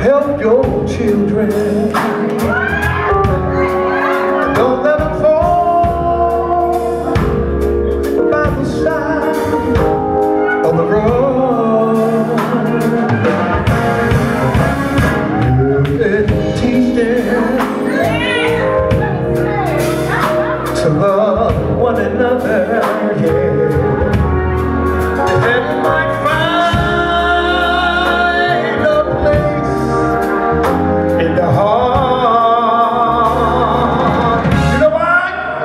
Help your children. Don't let them fall by the side of the road. Teach them to love one another, yeah. And they might find a place in the heart. You know why?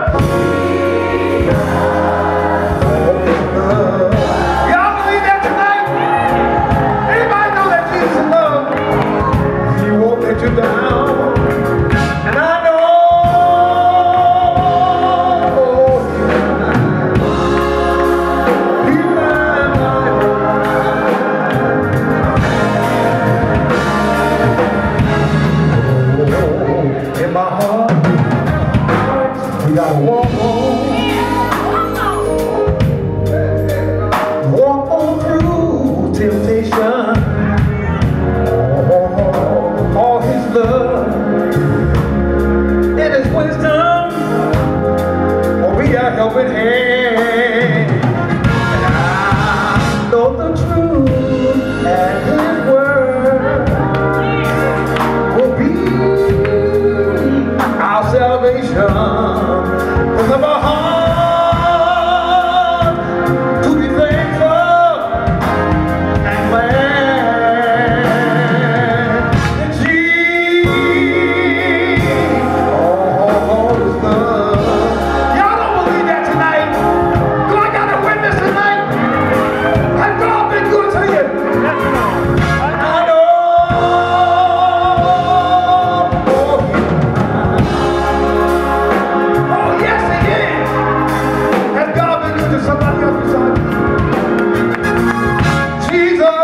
Y'all believe that tonight? Anybody know that Jesus is love? He won't let you down. And I know in my heart, we gotta walk on through temptation. All his love and his wisdom, we got helping hand. And I know the truth and his word will be our salvation. From our heart to be thankful and glad that Jesus, all is love. Y'all don't believe that tonight? Do I got a witness tonight? Has God been good to you? I know. Somebody else beside you. Jesus,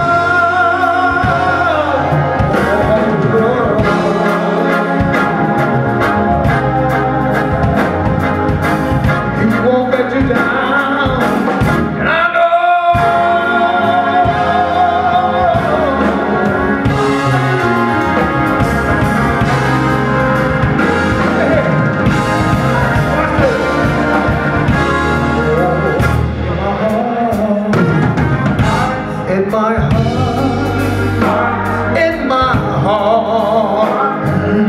He won't let you down. And I know in my heart,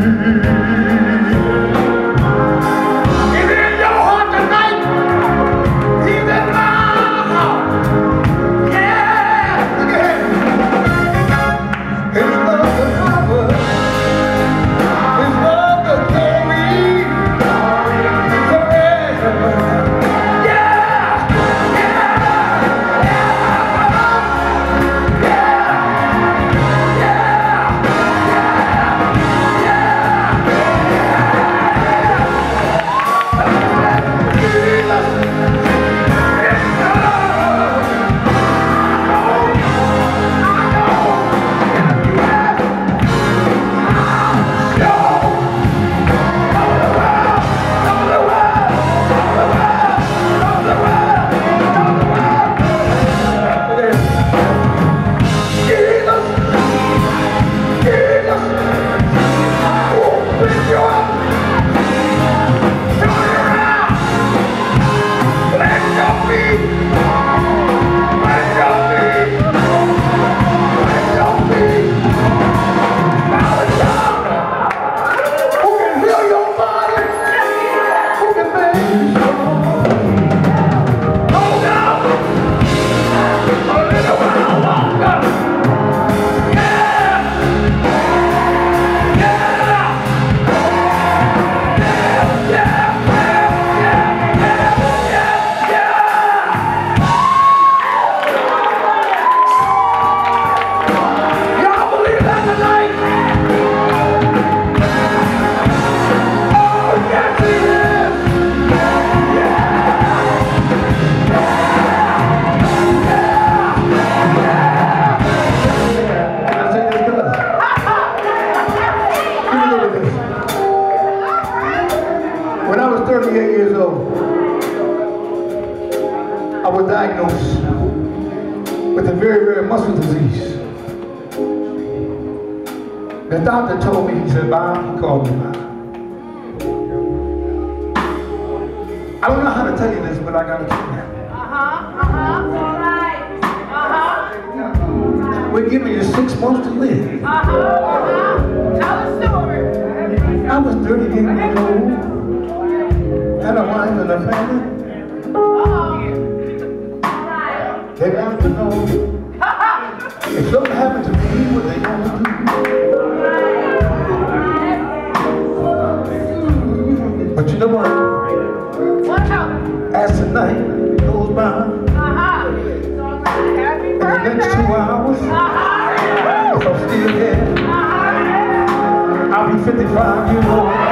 He's in your heart tonight. He's in my heart. Yeah, look at him. His love the power, His love the glory, forever. I was diagnosed with a very, very muscle disease. The doctor told me, he said, Bob, he called me Bob. I don't know how to tell you this, but I got to tell you. All right. We're giving you 6 months to live. Tell the story. I was 38 years old. Had a wife and a family. They wanted to know if something happened to me, what they gonna do. But you know what? As the night goes by, in the next 2 hours, if I'm still here, I'll be 55 years old.